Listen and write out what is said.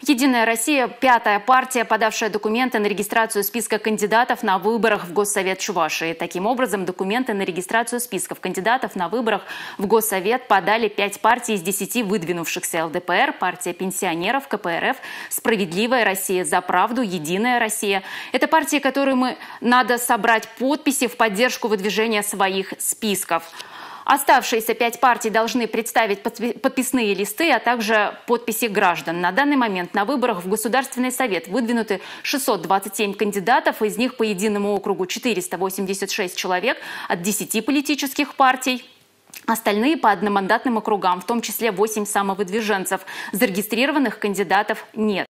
«Единая Россия» – пятая партия, подавшая документы на регистрацию списка кандидатов на выборах в Госсовет Чувашии. Таким образом, документы на регистрацию списков кандидатов на выборах в Госсовет подали 5 партий из 10 выдвинувшихся: ЛДПР, партия пенсионеров, КПРФ, «Справедливая Россия», «За правду», «Единая Россия». Это партии, которым надо собрать подписи в поддержку выдвижения своих списков. Оставшиеся 5 партий должны представить подписные листы, а также подписи граждан. На данный момент на выборах в Государственный совет выдвинуты 627 кандидатов, из них по единому округу 486 человек от 10 политических партий. Остальные по одномандатным округам, в том числе 8 самовыдвиженцев. Зарегистрированных кандидатов нет.